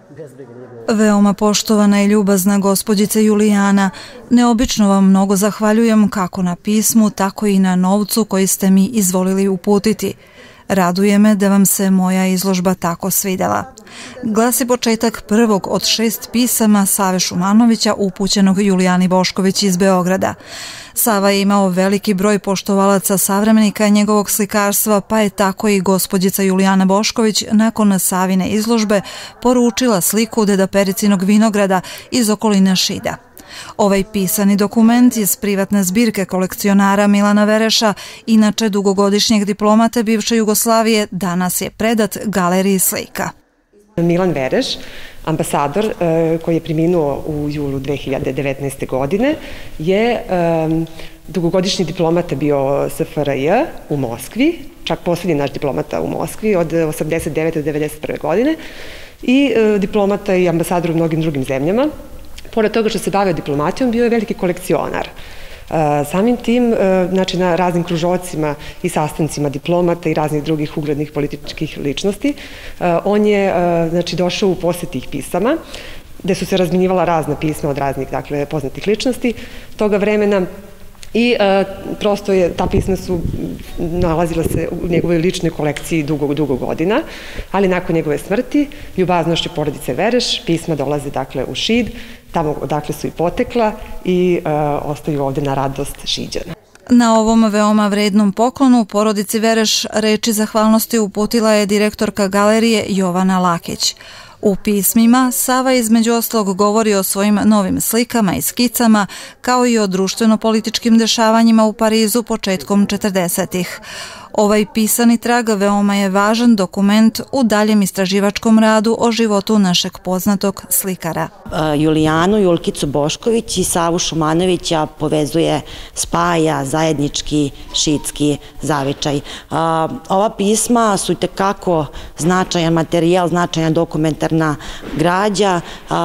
Veoma poštovana i ljubazna gospođice Julijana, neobično vam mnogo zahvaljujem kako na pismu, tako i na novcu koji ste mi izvolili uputiti. Raduje me da vam se moja izložba tako svidela. Glasi početak prvog od 6 pisama Save Šumanovića upućenog Julijani Bošković iz Beograda. Sava je imao veliki broj poštovalaca savremenika njegovog slikarstva, pa je tako i gospođica Julijana Bošković nakon Savine izložbe poručila sliku Deda Pericinog vinograda iz okoline Šida. Ovaj pisani dokument iz privatne zbirke kolekcionara Milana Vereša, inače dugogodišnjeg diplomate bivše Jugoslavije, danas je predat Galeriji slika. Milan Vereš, ambasador koji je preminuo u julu 2019. godine, je dugogodišnji diplomata bio SFRJ u Moskvi, čak posljednji naš diplomata u Moskvi od 89. do 91. godine i diplomata i ambasador u mnogim drugim zemljama. Pored toga što se bavio diplomatijom, bio je veliki kolekcionar. Samim tim, znači na raznim kružocima i sastancima diplomata i raznih drugih uglednih političkih ličnosti, on je došao u posjet tih pisama, gde su se razminjivala razna pisma od raznih poznatih ličnosti toga vremena. I prosto ta pisma su nalazila se u njegovoj ličnoj kolekciji dugo godina, ali nakon njegove smrti, ljubaznošću porodice Vereš, pisma dolaze u Šid, tamo odakle su i potekla i ostaju ovde na radost Šiđana. Na ovom veoma vrednom poklonu porodici Vereš reči zahvalnosti uputila je direktorka galerije Jovana Lakić. U pismima Sava između ostalog govori o svojim novim slikama i skicama, kao i o društveno-političkim dešavanjima u Parizu početkom 40-ih. Ovaj pisani trag veoma je važan dokument u daljem istraživačkom radu o životu našeg poznatog slikara. Julijanu Julkicu Bošković i Savu Šumanovića povezuje, spaja zajednički šidski zavičaj. Ova pisma su itekako značajan materijal, značajna dokumentarna građa,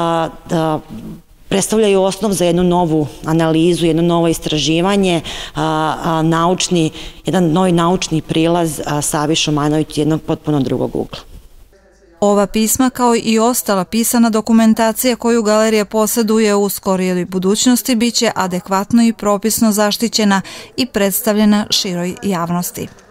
predstavljaju osnov za jednu novu analizu, jedno novo istraživanje, jedan novi naučni prilaz Savi Šumanović jednog potpuno drugog ugla. Ova pisma, kao i ostala pisana dokumentacija koju galerija posjeduje u skorijoj budućnosti, biće adekvatno i propisno zaštićena i predstavljena široj javnosti.